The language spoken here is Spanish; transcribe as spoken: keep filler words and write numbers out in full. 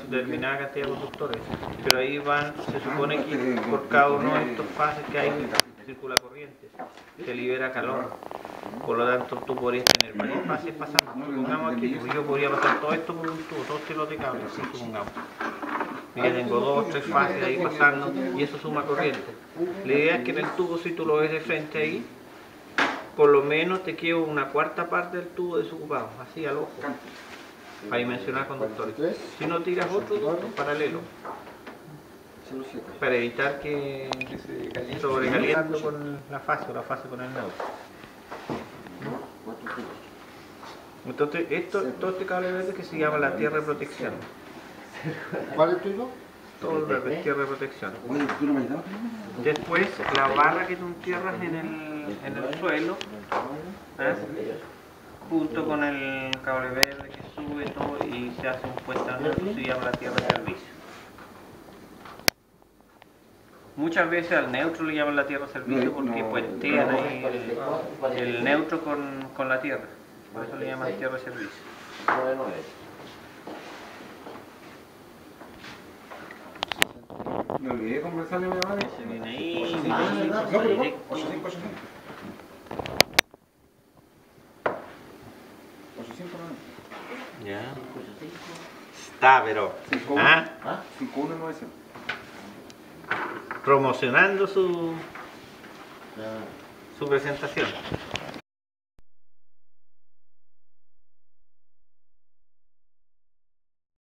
determinada cantidad de conductores, pero ahí van, se supone que por cada uno de estos fases que hay circula corriente, se libera calor, por lo tanto tú podrías tener varias fases pasando. Supongamos aquí, pues, yo podría pasar todo esto por un tubo, todo este lote de cables, así supongamos. Y ya tengo dos, tres fases ahí pasando y eso suma corriente. La idea es que en el tubo, si tú lo ves de frente ahí, por lo menos te queda una cuarta parte del tubo desocupado, así al ojo, para dimensionar conductores. Si no tiras otro ducto paralelo, para evitar que se sobrecaliente con la fase o la fase con el neutro. Entonces, esto, todo este cable verde que se llama la tierra de protección. ¿Cuál es tuyo? Todo el verde, tierra de protección. Después, la barra que tú entierras en el, en el suelo, ¿eh? Junto con el cable verde que sube todo y se hace un puesta en neutro, se llama la tierra de servicio. Muchas veces al neutro le llaman la tierra de servicio porque puentean ahí el, el neutro con, con la tierra. Por eso le llaman tierra de servicio. Me olvidé conversarle a mi mamá. Se viene ahí, No, pero no, ocho cinco, ocho cinco. ocho cinco no. Ya. Está, pero. ¿Ah? cinco uno nueve cero. Promocionando su, su presentación.